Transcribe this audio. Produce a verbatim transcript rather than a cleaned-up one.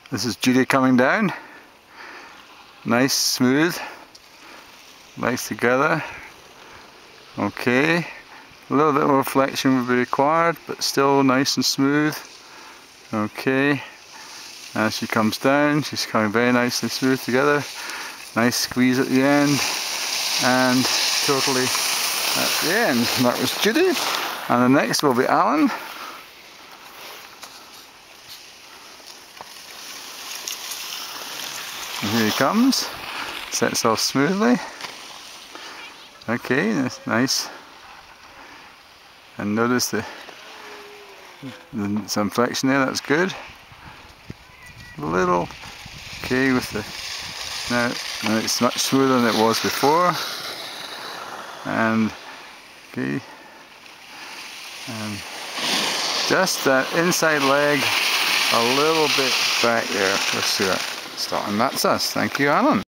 This is Judy coming down. Nice, smooth, legs together. Okay, a little bit more flexion would be required, but still nice and smooth. Okay, as she comes down, she's coming very nice and smooth together. Nice squeeze at the end, and totally at the end. That was Judy, and the next will be Alan. And here he comes, sets off smoothly. Okay, that's nice. And notice the, the some flexion there, that's good. A little, okay with the, now, now it's much smoother than it was before. And, okay, and just that inside leg a little bit back there. Let's see that. Start, and that's us. Thank you, Alan.